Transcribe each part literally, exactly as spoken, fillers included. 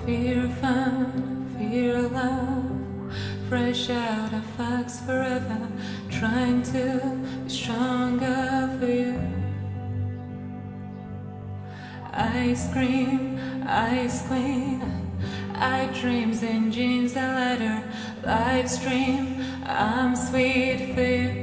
Fear fun, fear love, fresh out of facts forever, trying to be stronger for you. Ice cream, ice queen, I dreams in jeans and leather, live stream, I'm sweet for you.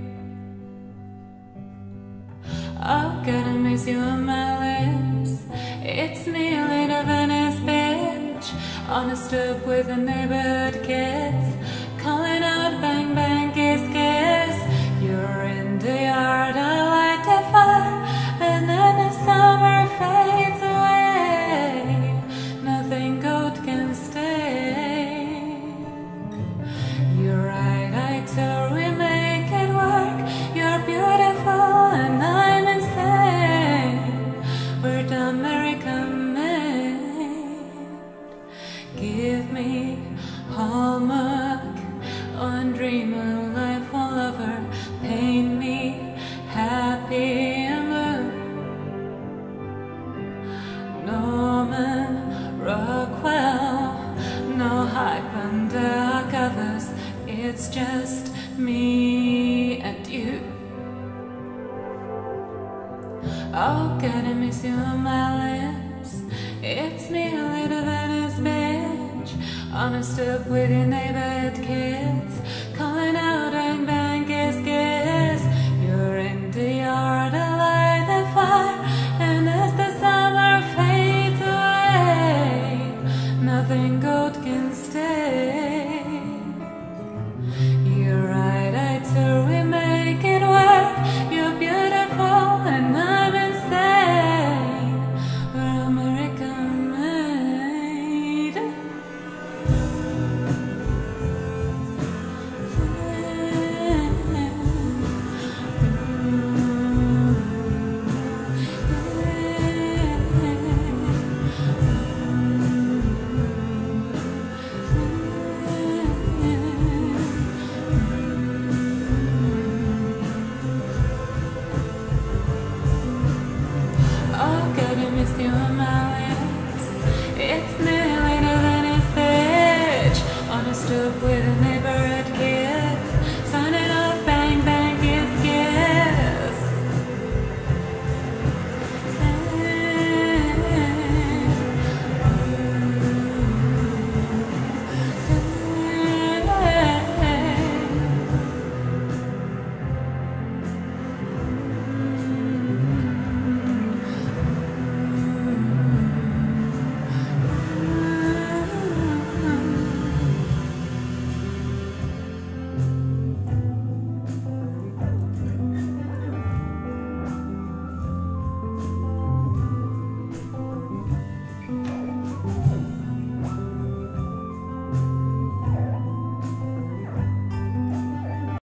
Oh, gotta miss you on my lips. It's me, little Venice bitch, on a stoop with the neighborhood kids, calling out bang bang kiss kiss. You're in the yard, I light the fire, and then the summer fades away. Nothing good can stay. You're right, I tell we make it work. You're beautiful and I'm insane. We're the American made. Give me hallmark on dreamer, life on lover. Paint me happy and blue. Norman Rockwell, no hype under covers. It's just me and you. Oh, gotta miss you on my lips. It's me, a little Venice bitch, on a stoop with your neighborhood kids, calling out bang bang kiss kiss. You're in the yard, I light the fire, and as the summer fades away, nothing